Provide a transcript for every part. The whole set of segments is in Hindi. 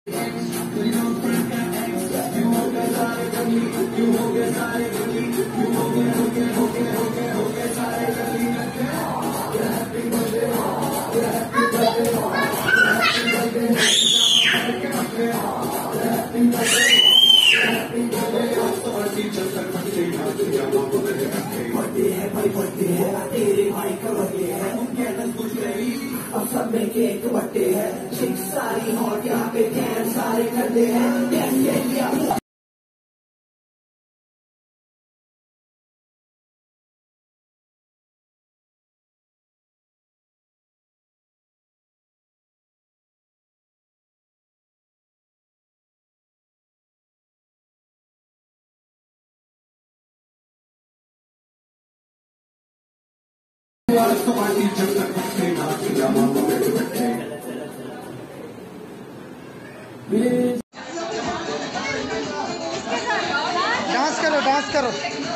बर्थडे है तेरे भाई का बर्थडे है, कैंडल कुछ नहीं अब सब में केक बर्थडे है, चिक्स सारी हॉट यहाँ पे कैन सारे करते हैं कैन डांस करो डांस करो।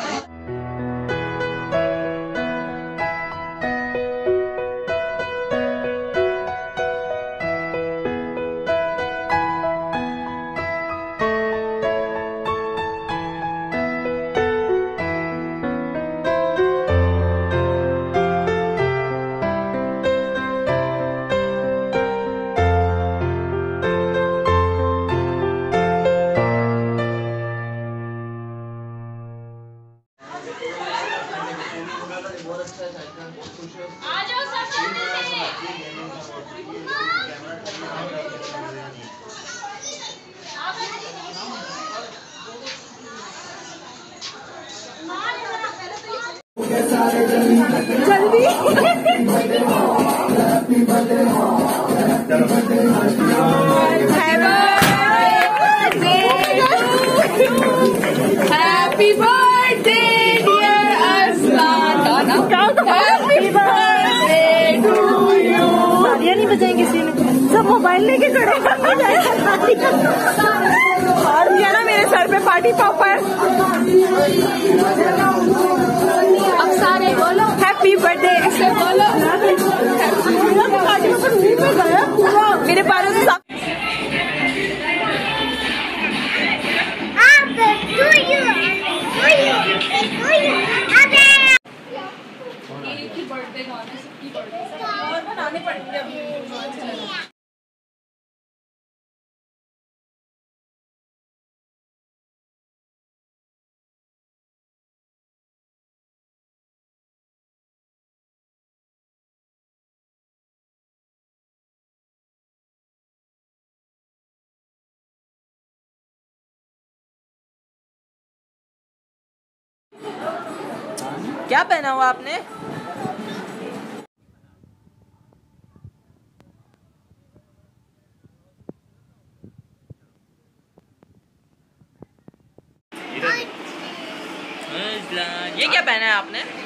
जल्दी happy birthday dear Azlan, happy birthday to you. तालियां नहीं बजाएंगे किसी ने, सब मोबाइल लेके खड़े और क्या ना मेरे सर पे पार्टी पॉपर। अब सारे बोलो हैप्पी बर्थडे, ऐसे बोलो मेरे पैरों से एक ही बर्थडे गाने सबकी बर्थडे और बनाने पड़ेंगे अभी। क्या पहना हुआ आपने? ये क्या पहना है आपने?